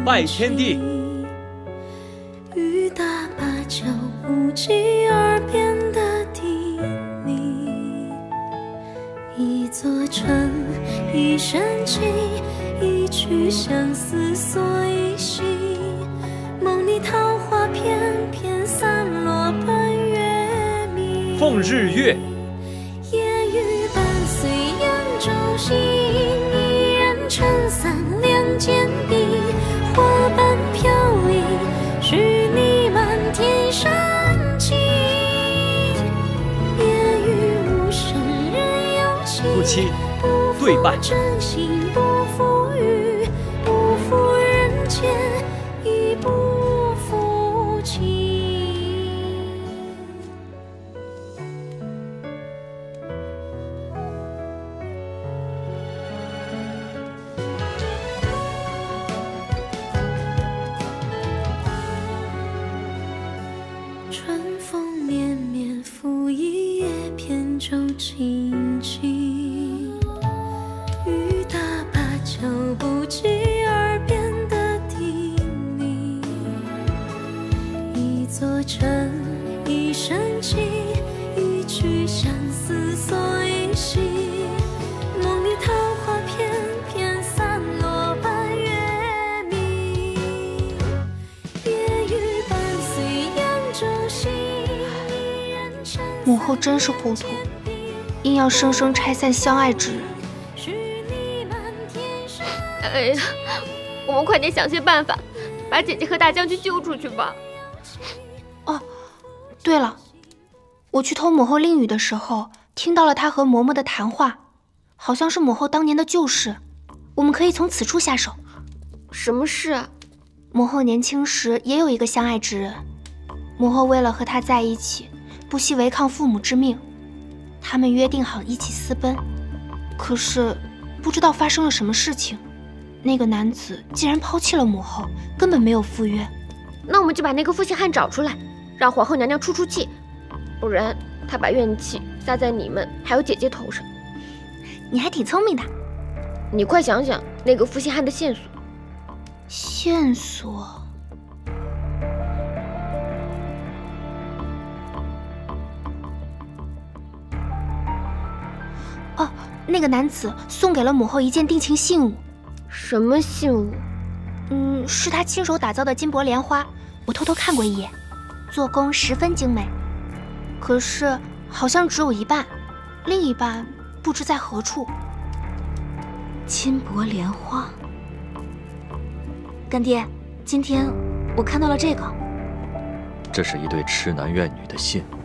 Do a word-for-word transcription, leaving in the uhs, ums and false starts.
拜天地。 雨打芭蕉不及耳边的低鸣，一座城，一生情，一曲相思所以醒。梦里桃花片片散落奔月明。 奉日月。 夜雨伴随扬州行，一人撑伞两肩并，花瓣飘零，是你满天深情。夜雨无声人有情， 夫妻对拜。 真心不负雨，不负人间，亦不负情。春风绵绵拂一叶扁舟轻轻，雨打芭蕉不及耳边的低鸣。一座城，一生情，一曲相思所以醒。梦里桃花片片散落半月明。夜雨伴随扬州行，一人撑母后真是糊涂，硬要生生拆散相爱之人。 哎呀，我们快点想些办法，把姐姐和大将军救出去吧。 哦，对了，我去偷母后令语的时候，听到了她和嬷嬷的谈话，好像是母后当年的旧事，我们可以从此处下手。 什么事啊？ 母后年轻时也有一个相爱之人，母后为了和他在一起，不惜违抗父母之命，他们约定好一起私奔，可是不知道发生了什么事情。那个男子竟然抛弃了母后，根本没有赴约。 那我们就把那个负心汉找出来，让皇后娘娘出出气，不然她把怨气撒在你们还有姐姐头上。 你还挺聪明的。 你快想想那个负心汉的线索。 线索？哦，那个男子送给了母后一件定情信物。 什么信物？ 嗯，是他亲手打造的金箔莲花，我偷偷看过一眼，做工十分精美。可是好像只有一半，另一半不知在何处。 金箔莲花。干爹，今天我看到了这个。 这是一对痴男怨女的信。